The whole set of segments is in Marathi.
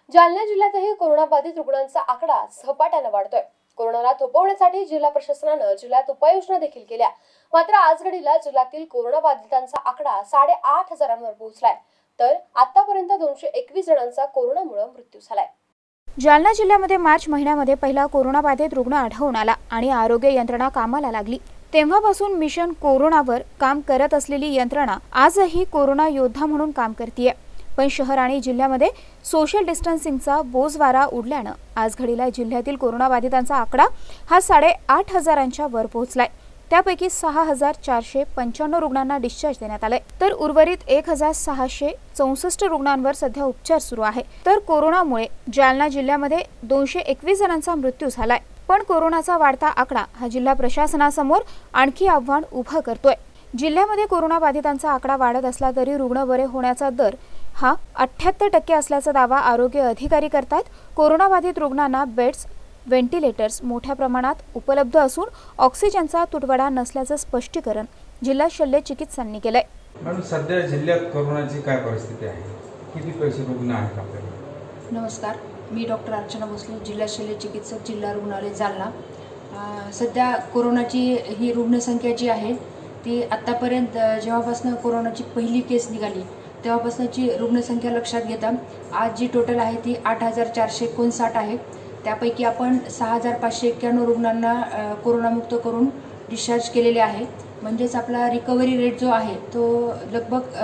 जालना जिल्ह्यातही कोरोनाबाधित रुग्णांचा आकडा झपाट्याने वाढतोय। कोरोनाला थोपवण्यासाठी जिल्हा प्रशासनाने जिल्ह्यात उपाययोजना देखील केल्या। मात्र आजघडीला जिल्ह्यातील कोरोनाबाधितांचा आकडा 8,500 पोहोचलाय, तर आतापर्यंत 221 जणांचा कोरोनामुळे मृत्यू झालाय। जालना जिल्ह्यामध्ये मार्च महिन्यामध्ये पहिला कोरोनाबाधित रुग्ण आढळून आला आणि आरोग्य यंत्रणा कामाला लागली। तेव्हापासून मिशन कोरोनावर काम करत असलेली यंत्रणा आजही कोरोना योद्धा म्हणून काम करते। पण शहर आणि जिल्ह्यामध्ये सोशल डिस्टन्सिंगचा बोजवारा उडल्याने आजघडीला जिल्ह्यातील कोरोनाबाधितांचा आकडा हा 8,500 वर पोहोचलाय। त्यापैकी 6,495 रुग्णांना डिस्चार्ज देण्यात आले, तर उर्वरित 1,664 रुग्णांवर सध्या उपचार सुरू आहे। तर कोरोनामुळे जालना जिल्ह्यामध्ये 221 जणांचा मृत्यू झालाय। पण कोरोनाचा वाढता आकडा हा जिल्हा प्रशासनासमोर आणखी आव्हान उभं करतोय। जिल्ह्यामध्ये कोरोनाबाधितांचा आकडा वाढत असला तरी रुग्ण बरे होण्याचा दर हा 78% असल्याचा दावा आरोग्य अधिकारी करतात। कोरोनाबाधित रुग्णांना बेड्स, व्हेंटिलेटर्स मोठ्या प्रमाणात उपलब्ध असून ऑक्सिजनचा तुटवडा नसल्याचं स्पष्टीकरण जिल्हा शल्य चिकित्सकांनी केलंय। मॅडम, सध्या जिल्ह्यात कोरोनाची काय परिस्थिती आहे? किती पैसे रुग्ण आहेत आपल्याकडे? नमस्कार, मी डॉक्टर अर्चना भोसले, जिल्हा शल्य चिकित्सक, जिल्हा रुग्णालय जालना। सध्या कोरोनाची ही रुग्णसंख्या जी आहे ती आतापर्यंत जेव्हापासून कोरोनाची पहिली केस निघाली तेव्हापासूनची रुग्णसंख्या लक्षात घेता आज जी टोटल आहे ती 8,459 आहे। त्यापैकी आपण 6,591 रुग्णांना कोरोनामुक्त करून डिस्चार्ज केलेले आहे। म्हणजेच आपला रिकव्हरी रेट जो आहे तो लगभग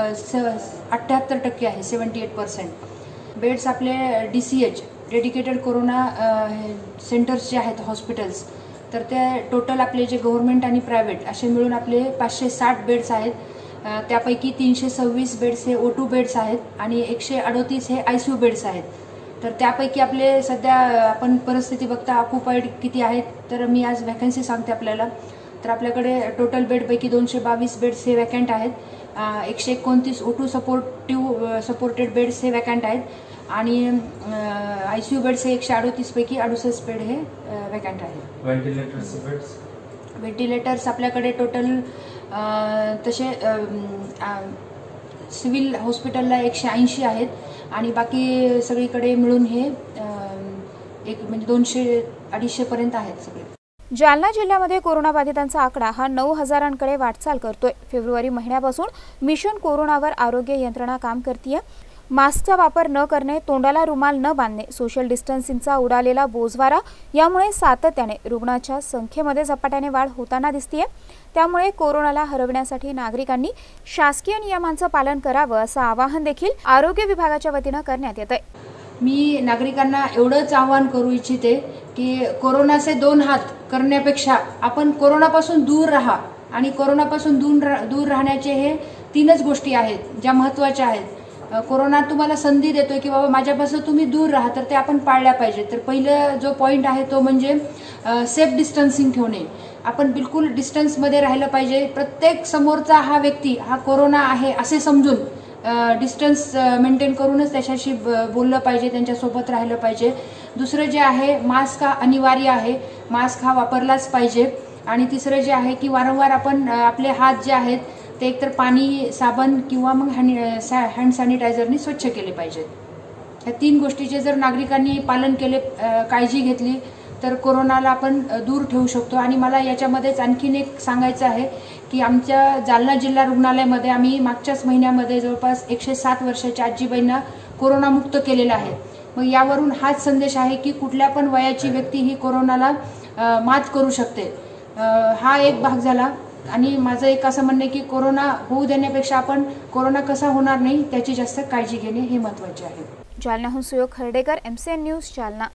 78% आहे, 78%। बेड्स आपले DCH डेडिकेटेड कोरोना सेंटर्स जे आहेत, हॉस्पिटल्स, तर ते टोटल आपले जे गव्हर्नमेंट आणि प्रायव्हेट असे मिळून आपले 560 बेड्स आहेत। त्यापैकी 326 बेड्स हे O2 बेड्स आहेत आणि 138 हे ICU बेड्स आहेत। तर त्यापैकी आपले सध्या आपण परिस्थिती बघता ऑक्युपाईड किती आहेत, तर मी आज वॅकन्सी सांगते आपल्याला। तर आपल्याकडे टोटल बेडपैकी 222 बेड्स हे वॅकंट आहेत, 129 O2 सपोर्टेड बेड्स हे वॅकंट आहेत आणि ICU बेड्स हे 138 पैकी 68 बेड हे वॅकंट आहेत। व्हेंटिलेटर्स आपल्याकडे टोटल तसे सिव्हिल हॉस्पिटलला 180 आहेत आणि बाकी सगळीकडे मिळून हे एक म्हणजे 200-250 पर्यंत आहेत सगळे। जालना जिल्ह्यामध्ये कोरोनाबाधितांचा आकडा हा 9,000कडे वाटचाल करतोय। फेब्रुवारी महिन्यापासून मिशन कोरोनावर आरोग्य यंत्रणा काम करते। मास्कचा वापर न करणे, तोंडाला रुमाल न बांधणे, सोशल डिस्टन्सिंगचा उडालेला बोजवारा यामुळे सातत्याने रुग्णांच्या संख्येमध्ये झपाट्याने वाढ होताना दिसतेय। त्यामुळे कोरोनाला हरवण्यासाठी नागरिकांनी शासकीय नियमांचं पालन करावं असं आवाहन देखील आरोग्य विभागाच्या वतीने करण्यात येतंय। मी नागरिकांना एवढंच आवाहन करू इच्छिते की कोरोनाचे 2 हात करण्यापेक्षा आपण कोरोनापासून दूर राहा आणि कोरोनापासून दूर राहण्याचे हे 3च गोष्टी आहेत ज्या महत्त्वाच्या आहेत। कोरोना तुम्हाला संधी देतोय की बाबा माझ्यापासून तुम्ही दूर राहा, तर ते आपण पाळल्या पाहिजे। तर पहिलं जो पॉइंट आहे तो म्हणजे सेफ डिस्टन्सिंग ठेवणे। आपण बिलकुल डिस्टन्समध्ये राहिलं पाहिजे। प्रत्येक समोरचा हा व्यक्ती हा कोरोना आहे असे समजून डिस्टन्स मेंटेन करूनच त्याच्याशी बोललं पाहिजे, त्यांच्यासोबत राहिलं पाहिजे। दुसरं जे आहे, मास्क हा अनिवार्य आहे, मास्क हा वापरलाच पाहिजे। आणि तिसरं जे आहे की वारंवार आपण आपले हात जे आहेत ते एकतर पाणी, साबण किंवा मग हँड सॅनिटायझरनी स्वच्छ केले पाहिजेत। या 3 गोष्टीचे जर नागरिकांनी पालन केले, काळजी घेतली तर कोरोनाला आपण दूर ठेवू शकतो। आणि मला याच्यामध्येच आणखीन एक सांगायचं आहे की आमच्या जालना जिल्हा रुग्णालयामध्ये आम्ही मागच्याच महिन्यामध्ये जवळपास 107 वर्षाच्या आजीबाईंना कोरोनामुक्त केलेलं आहे। मग यावरून हाच संदेश आहे की कुठल्या पण वयाची व्यक्ती ही कोरोनाला मात करू शकते। हा एक भाग झाला। आणि माझं एक असं म्हणणं आहे की कोरोना होऊ देण्यापेक्षा आपण कोरोना कसा होणार नाही त्याची जास्त काळजी घेणे हे महत्त्वाचे आहे। जालनाहून सुयोग खर्डेकर, MCN न्यूज, जालना।